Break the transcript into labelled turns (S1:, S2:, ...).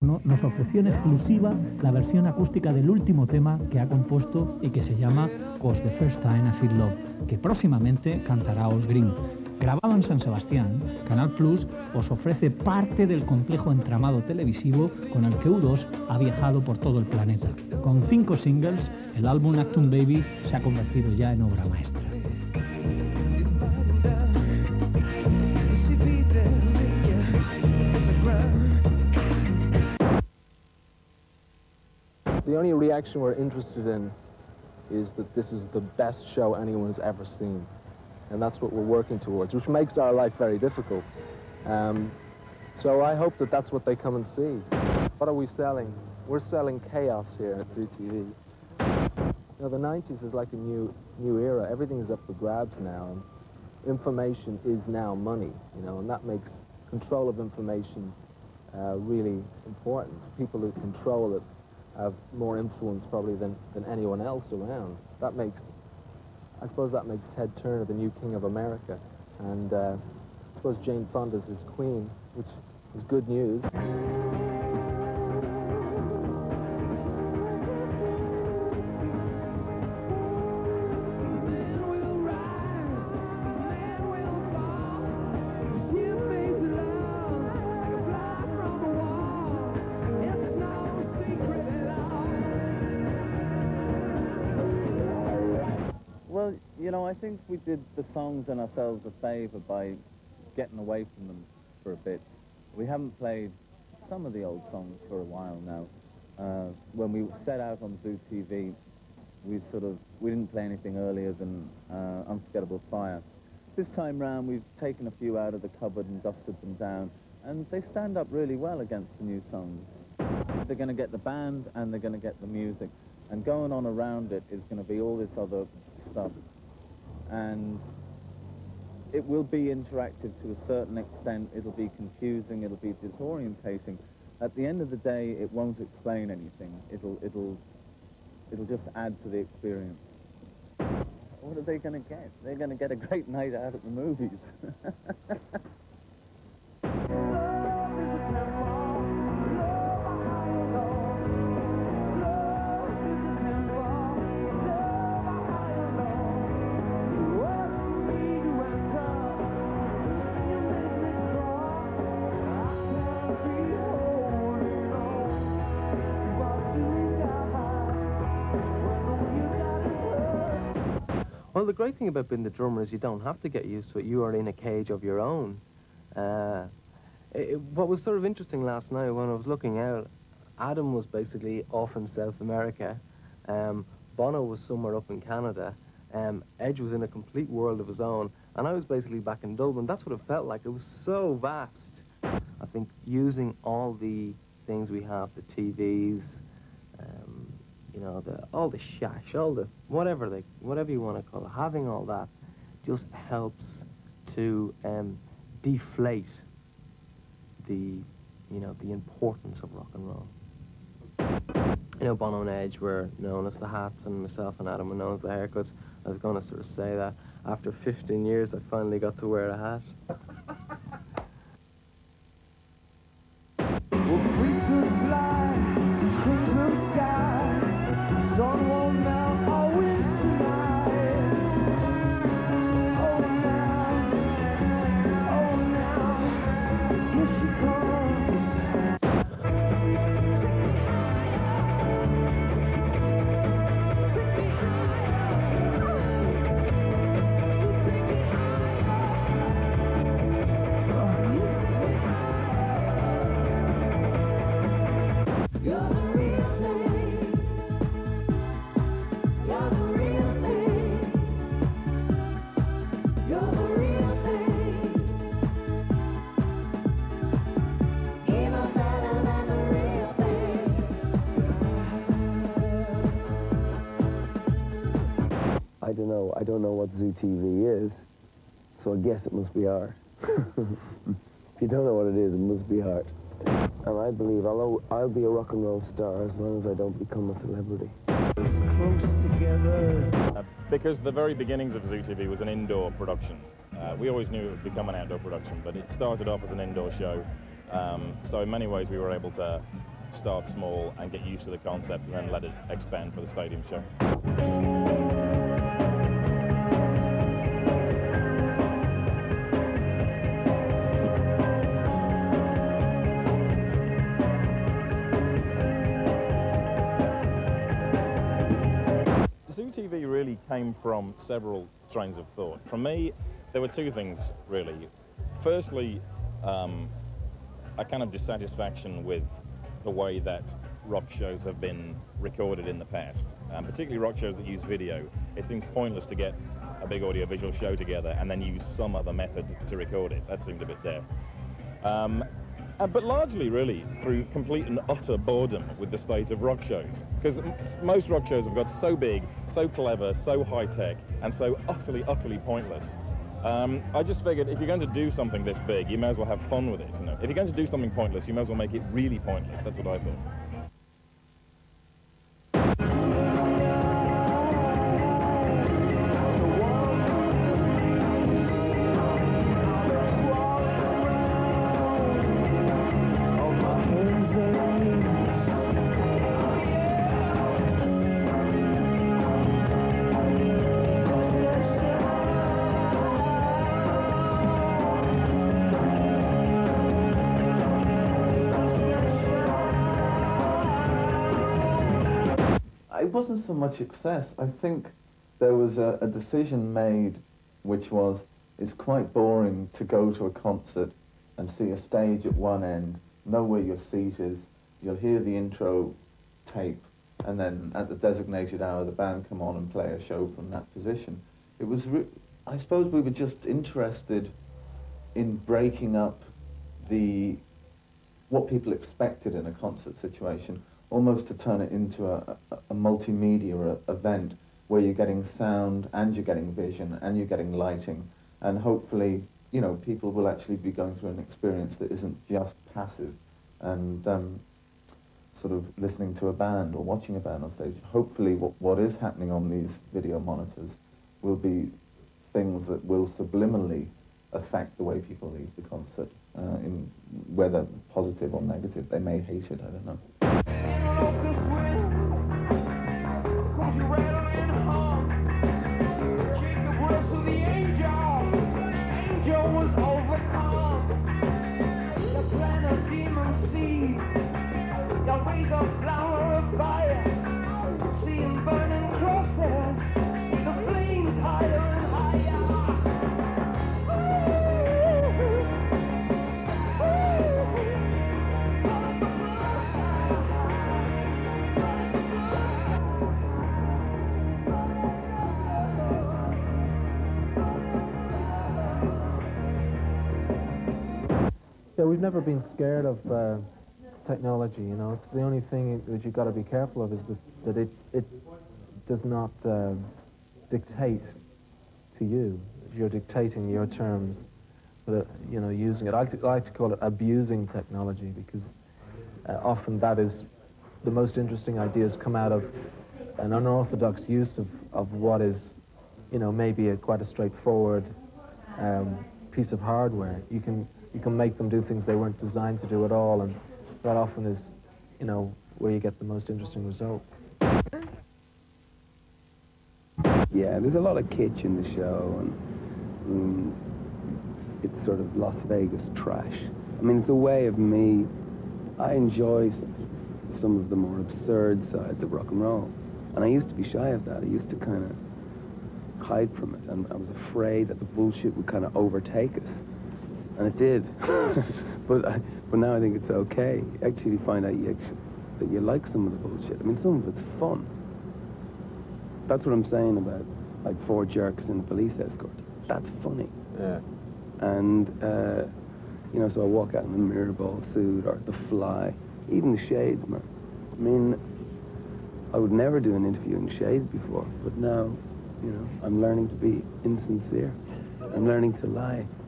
S1: Nos ofreció en exclusiva la versión acústica del último tema que ha compuesto y que se llama "'Cause the First Time I Feel Love", que próximamente cantará All Green. Grabado en San Sebastián, Canal Plus os ofrece parte del complejo entramado televisivo con el que U2 ha viajado por todo el planeta. Con 5 singles, el álbum Actum Baby se ha convertido ya en obra maestra.
S2: The only reaction we're interested in is that this is the best show anyone has ever seen. And that's what we're working towards, which makes our life very difficult. So I hope that that's what they come and see. What are we selling? We're selling chaos here at Zoo TV. You know, the 90s is like a new era. Everything is up for grabs now, and information is now money, you know, and that makes control of information really important. People who control it have more influence probably than anyone else around. That makes, I suppose that makes Ted Turner the new king of America, and I suppose Jane Fonda's his queen, which is good news.
S3: Well, you know, I think we did the songs and ourselves a favour by getting away from them for a bit. We haven't played some of the old songs for a while now. When we set out on Zoo TV, we didn't play anything earlier than Unforgettable Fire. This time round, we've taken a few out of the cupboard and dusted them down, and they stand up really well against the new songs. They're going to get the band and they're going to get the music, and going on around it is going to be all this other stuff, and it will be interactive to a certain extent. It'll be confusing, it'll be disorientating. At the end of the day, it won't explain anything. It'll just add to the experience. What are they going to get? They're going to get a great night out at the movies.
S4: Well, the great thing about being the drummer is you don't have to get used to it. You are in a cage of your own. What was sort of interesting last night when I was looking out, Adam was basically off in South America, Bono was somewhere up in Canada, Edge was in a complete world of his own, and I was basically back in Dublin. That's what it felt like. It was so vast. I think using all the things we have, the TVs, you know, all the shash, all the whatever you want to call it, having all that just helps to deflate the importance of rock and roll. You know, Bono and Edge were known as the hats, and myself and Adam were known as the haircuts. I was going to sort of say that after 15 years, I finally got to wear a hat.
S5: I don't know what Zoo TV is, so I guess it must be art. If you don't know what it is, it must be art. And I believe I'll be a rock and roll star as long as I don't become a celebrity.
S6: Because the very beginnings of Zoo TV was an indoor production. We always knew it would become an outdoor production, but it started off as an indoor show. So in many ways we were able to start small and get used to the concept and then let it expand for the stadium show. Zoo TV really came from several trains of thought. For me, there were two things, really. Firstly, a kind of dissatisfaction with the way that rock shows have been recorded in the past, particularly rock shows that use video. It seems pointless to get a big audiovisual show together and then use some other method to record it. That seemed a bit daft. But largely, really, through complete and utter boredom with the state of rock shows. Because most rock shows have got so big, so clever, so high-tech, and so utterly, utterly pointless. I just figured if you're going to do something this big, you may as well have fun with it, you know. If you're going to do something pointless, you may as well make it really pointless. That's what I thought.
S3: It wasn't so much excess. I think there was a decision made which was, it's quite boring to go to a concert and see a stage at one end, know where your seat is, you'll hear the intro tape, and then at the designated hour the band come on and play a show from that position. It was, I suppose we were just interested in breaking up what people expected in a concert situation, almost to turn it into a multimedia event where you're getting sound and you're getting vision and you're getting lighting, and hopefully, you know, people will actually be going through an experience that isn't just passive and sort of listening to a band or watching a band on stage. Hopefully what is happening on these video monitors will be things that will subliminally affect the way people leave the concert, in whether positive or negative. They may hate it, I don't know.
S7: Yeah, we've never been scared of technology, you know. It's the only thing that you've got to be careful of is that it does not dictate to you. You're dictating your terms, but, you know, using it. I like to call it abusing technology, because often that is the most interesting ideas come out of an unorthodox use of what is, you know, maybe quite a straightforward piece of hardware. You can make them do things they weren't designed to do at all, and that often is, you know, where you get the most interesting results.
S5: Yeah, there's a lot of kitsch in the show, and it's sort of Las Vegas trash. I mean, it's a way of me. I enjoy some of the more absurd sides of rock and roll, and I used to be shy of that. I used to kind of hide from it, and I was afraid that the bullshit would kind of overtake us. And it did, but now I think it's okay. You actually find out that you like some of the bullshit. I mean, some of it's fun. That's what I'm saying about, like, 4 jerks in a police escort. That's funny.
S3: Yeah.
S5: And, you know, so I walk out in the Mirrorball suit, or the Fly, even the Shades, man. I mean, I would never do an interview in Shades before, but now, you know, I'm learning to be insincere. I'm learning to lie.